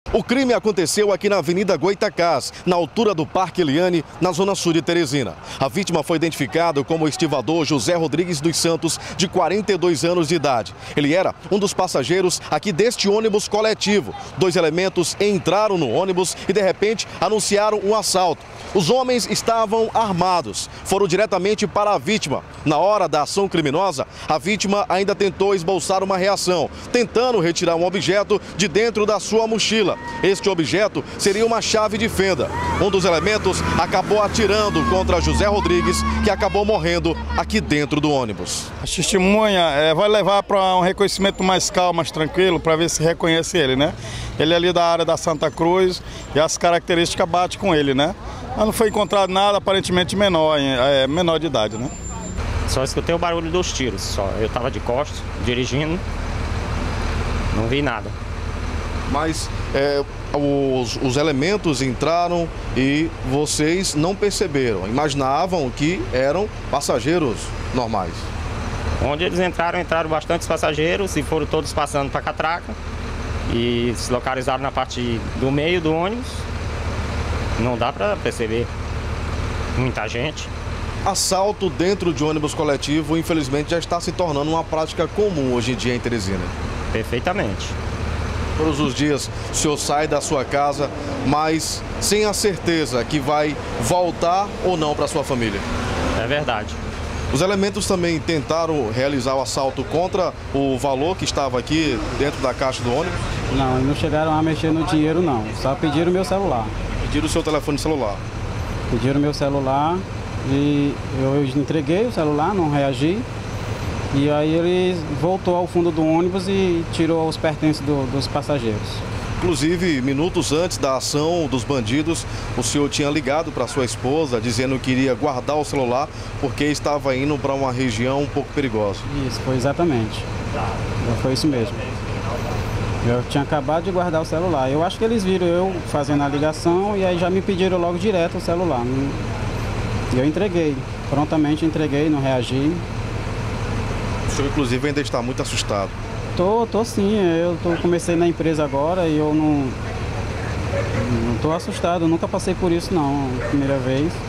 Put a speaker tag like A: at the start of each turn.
A: O crime aconteceu aqui na Avenida Goitacás, na altura do Parque Eliane, na zona sul de Teresina. A vítima foi identificada como o estivador José Rodrigues dos Santos, de 42 anos de idade. Ele era um dos passageiros aqui deste ônibus coletivo. 2 elementos entraram no ônibus e, de repente, anunciaram um assalto. Os homens estavam armados, foram diretamente para a vítima. Na hora da ação criminosa, a vítima ainda tentou esboçar uma reação, tentando retirar um objeto de dentro da sua mochila. Este objeto seria uma chave de fenda. Um dos elementos acabou atirando contra José Rodrigues, que acabou morrendo aqui dentro do ônibus.
B: A testemunha vai levar para um reconhecimento mais calmo, mais tranquilo, para ver se reconhece ele, né? Ele é ali da área da Santa Cruz e as características batem com ele, né? Mas não foi encontrado nada aparentemente menor de idade, né?
C: Só escutei o barulho dos tiros, só. Eu estava de costas, dirigindo, não vi nada.
A: Mas os elementos entraram e vocês não perceberam, imaginavam que eram passageiros normais.
C: Onde eles entraram bastantes passageiros e foram todos passando para a catraca e se localizaram na parte do meio do ônibus. Não dá para perceber muita gente.
A: Assalto dentro de ônibus coletivo, infelizmente, já está se tornando uma prática comum hoje em dia em Teresina.
C: Perfeitamente.
A: Todos os dias o senhor sai da sua casa, mas sem a certeza que vai voltar ou não para sua família.
C: É verdade.
A: Os elementos também tentaram realizar o assalto contra o valor que estava aqui dentro da caixa do ônibus?
D: Não, não chegaram a mexer no dinheiro não, só pediram o meu celular.
A: Pediram o seu telefone celular?
D: Pediram o meu celular e eu entreguei o celular, não reagi. E aí ele voltou ao fundo do ônibus e tirou os pertences dos passageiros.
A: Inclusive, minutos antes da ação dos bandidos, o senhor tinha ligado para sua esposa dizendo que iria guardar o celular porque estava indo para uma região um pouco perigosa.
D: Isso, foi exatamente. Foi isso mesmo. Eu tinha acabado de guardar o celular. Eu acho que eles viram eu fazendo a ligação e aí já me pediram logo direto o celular. E eu entreguei, prontamente entreguei, não reagi.
A: O senhor, inclusive, ainda está muito assustado.
D: Tô sim, comecei na empresa agora e eu não tô assustado, eu nunca passei por isso não, primeira vez.